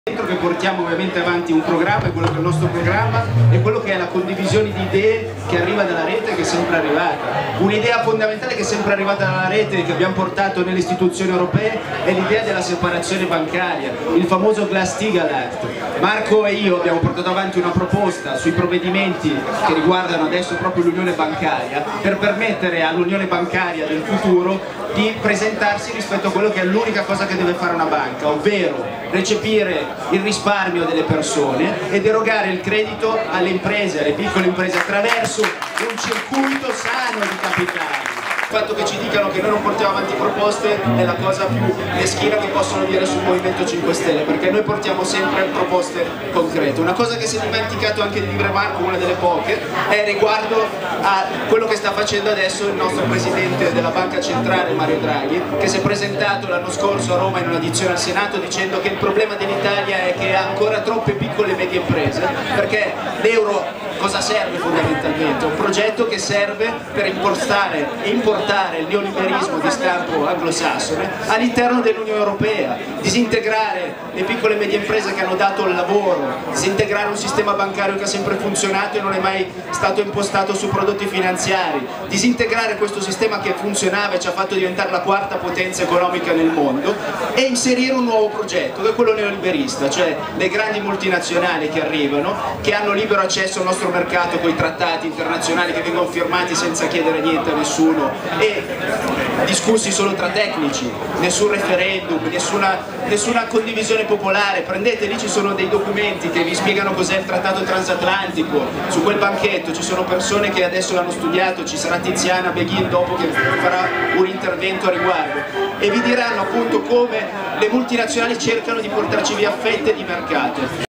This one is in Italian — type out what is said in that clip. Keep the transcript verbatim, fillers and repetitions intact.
Dentro che portiamo ovviamente avanti un programma, è quello che è il nostro programma, e quello che è la condivisione di idee che arriva dalla rete, che è sempre arrivata. Un'idea fondamentale che è sempre arrivata dalla rete e che abbiamo portato nelle istituzioni europee è l'idea della separazione bancaria, il famoso Glass-Steagall Act. Marco e io abbiamo portato avanti una proposta sui provvedimenti che riguardano adesso proprio l'unione bancaria, per permettere all'unione bancaria del futuro di presentarsi rispetto a quello che è l'unica cosa che deve fare una banca, ovvero recepire il risparmio delle persone ed erogare il credito alle imprese, alle piccole imprese, attraverso un circuito sano di capitali. Il fatto che ci dicano che noi non portiamo avanti proposte è la cosa più meschina che possono dire sul Movimento cinque Stelle, perché noi portiamo sempre proposte concrete. Una cosa che si è dimenticato anche di dire Marco, una delle poche, è riguardo a quello che sta facendo adesso il nostro Presidente della Banca Centrale, Mario Draghi, che si è presentato l'anno scorso a Roma in un'audizione al Senato dicendo che il problema dell'Italia è che ha ancora troppe piccole e medie imprese, perché l'euro cosa serve fondamentalmente? Un progetto che serve per impostare e importare il neoliberismo di stampo anglosassone all'interno dell'Unione Europea, disintegrare le piccole e medie imprese che hanno dato il lavoro, disintegrare un sistema bancario che ha sempre funzionato e non è mai stato impostato su prodotti finanziari, disintegrare questo sistema che funzionava e ci ha fatto diventare la quarta potenza economica nel mondo e inserire un nuovo progetto che è quello neoliberista, cioè le grandi multinazionali che arrivano, che hanno libero accesso al nostro mercato con i trattati internazionali che vengono firmati senza chiedere niente a nessuno e discussi solo tra tecnici, nessun referendum, nessuna, nessuna condivisione popolare. Prendete, lì ci sono dei documenti che vi spiegano cos'è il trattato transatlantico, su quel banchetto ci sono persone che adesso l'hanno studiato, ci sarà Tiziana Beghin dopo che farà un intervento a riguardo e vi diranno appunto come le multinazionali cercano di portarci via fette di mercato.